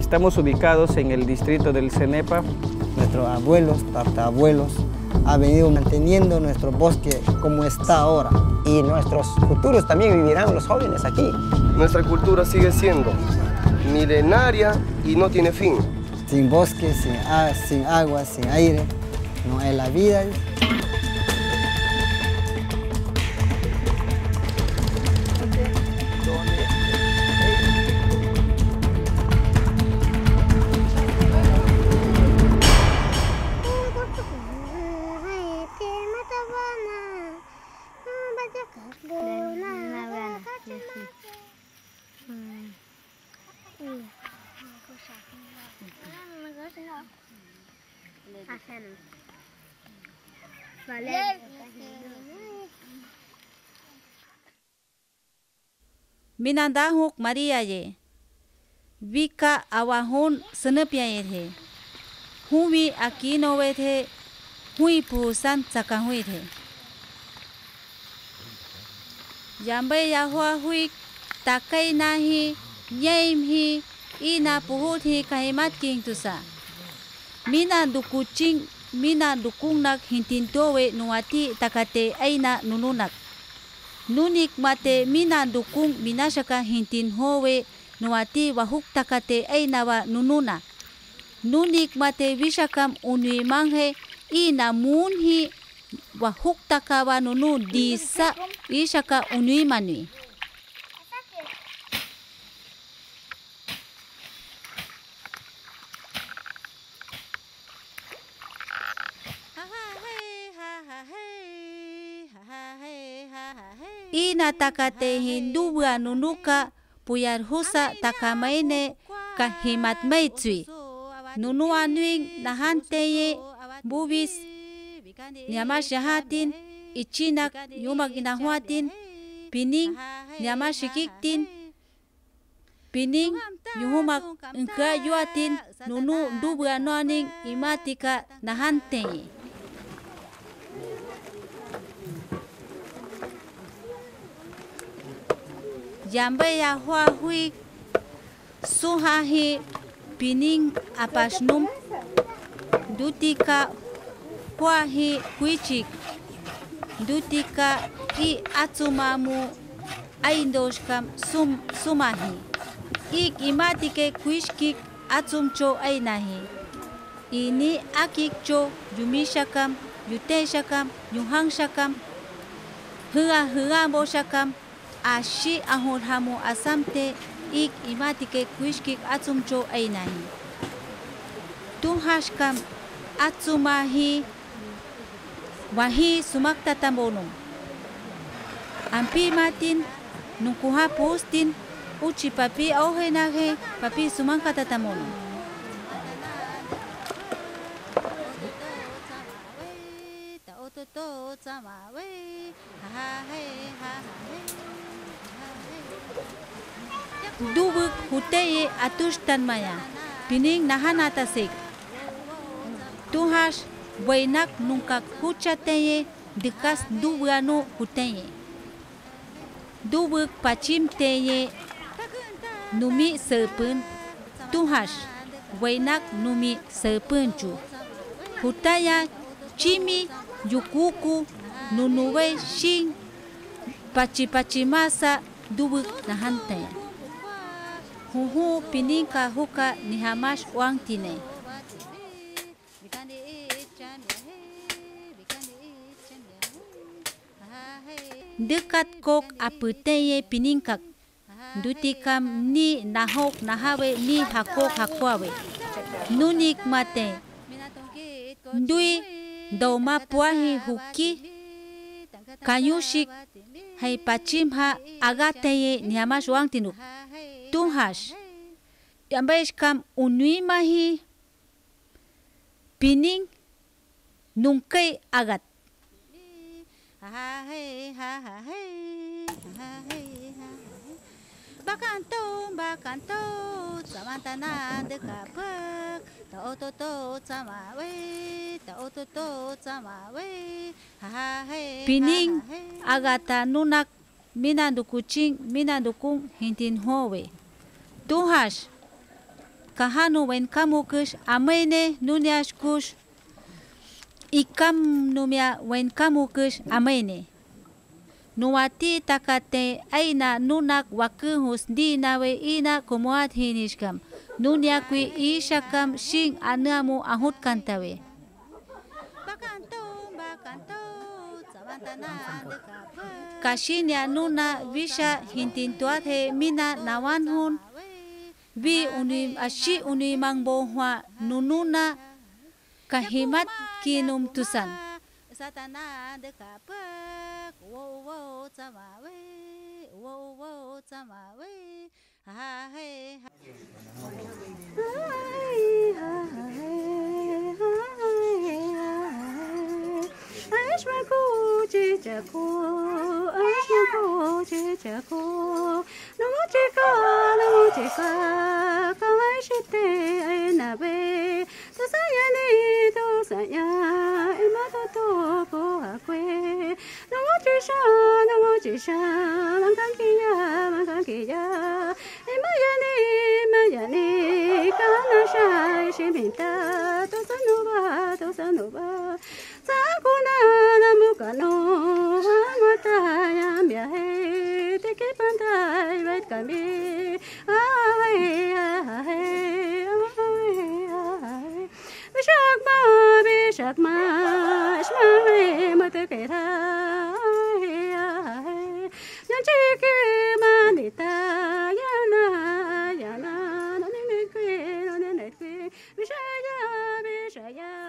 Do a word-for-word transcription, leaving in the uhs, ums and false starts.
Estamos ubicados en el distrito del Cenepa. Nuestros abuelos, tatarabuelos, han venido manteniendo nuestro bosque como está ahora. Y nuestros futuros también vivirán los jóvenes aquí. Nuestra cultura sigue siendo milenaria y no tiene fin. Sin bosque, sin, sin agua, sin aire, no hay la vida. Minandahuk Maria ye. Vika awahun senepia ye. Humi akino wethe. Hui pusan sakahui the. Jambe yahua hui takai nahi yaim hi ina puhut hi kahimat king tusa. Mina dukucing mina dukungnak hintintowe nuati takate aina nununak. Nunik mate mina dukung minasaka hintin howe nuati wahuk takate aina wa nununa. Nunik mate wishakam unui manghe ina munhi wahuk takawa nunu disa ishaka unui manui. Ina takate hinduwa nunuka puyar husa takamaine kahimat maitsui. Nunu anuing nahanteye bubis nyamash yahatin ichinak yumak inahuatin pining nyamashikiktin pining yuhumak engka yuatin nunu dubwa noning imatika nahanteye. Jambe ya hua hui suhahi pining apasnum dutika huahi huichik dutika i atsumamu aindoshkam sum sumahi ik imatike kuishkik atsumcho ainahi ini akikcho yumishakam yuteshakam yuhangshakam hua hua boshakam ashi ahurhamu asamte ik imatike kuishkik atsumcho ainahi. Tunhashkam atsumahi wahi sumakta tambonum. Ampi matin nungkuha postin uchi papi auhe nage papi sumangka tamonum. Dubuk huteye atushtan maya pining nahanata sek. Tuhash buenak nunca huchateye dekas dubuano huteye. Dubuk pachim teye numi serpun. Tuhash buenak numi serpunchu. Hutaya chimi yukuku nunuwe shin pachipachimasa dubuk nahantaya. Huhu pininka huka nihamash wangtine. Dekat kok aputeye pininkak. Dutikam ni nahok nahawe ni hakok hakwawe. Nunik mate. Dui doma puahi huki. Kayushik hay pachimha agateye nihamash wangtinuk. Tunhash yambesh kam unui mahi pining nungkay agat. Bakanto bakanto samantana dekapak ta ototo samawe ta ototo samawe. Pining agata nunak minandukuching minandukung hintin howe. Tuhash kahanu wen kamukush amene nunyashkush ikam numia wen kamukush amene nuwati takate aina nunak wakuhus di nawe ina kumuat hinishkam nunya kwi ishakam shing anamu ahut kantawe kashinya nuna visha hintintuate mina nawanhun vi uni ashi uni mangbohwa nununa kahimat kinum tusan satana dekapak wo wo tamawe wo wo tamawe ha he Ashmaku chichaku, ashmaku chichaku, no chica, no chica, kamashite ainabe, to sayani, to saya, imato to po akwe, no chisha, no chisha, mankankiya, mankankiya, imayani, mayani, kanasha, shiminta, to sanuba, to sanuba. Sakuna namukano amataya miahe teke pantai vet kami ahe ahe ahe bishakma bishakma shmahe matekera ahe ahe yanchike manita yana yana nonenekwe nonenekwe bishaya bishaya